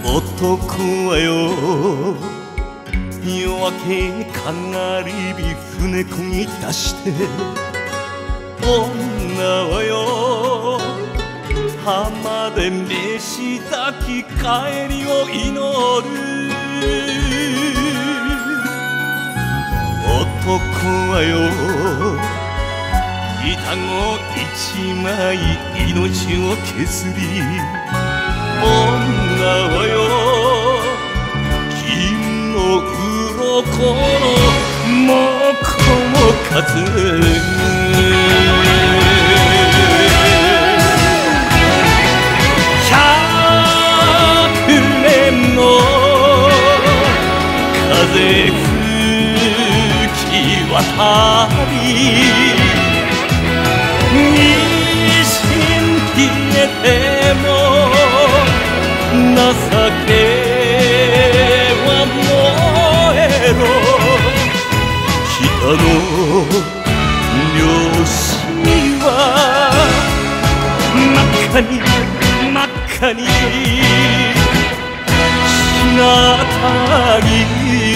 男はよ夜明けかがり火船こぎ出して女はよ浜で飯炊き帰りを祈る男はよ板子一枚命を削り女はよ金の鱗のもこも数100年の風吹き渡り一心消えても情けは燃えろ北の漁師は真っ赤に真っ赤にしがたぎ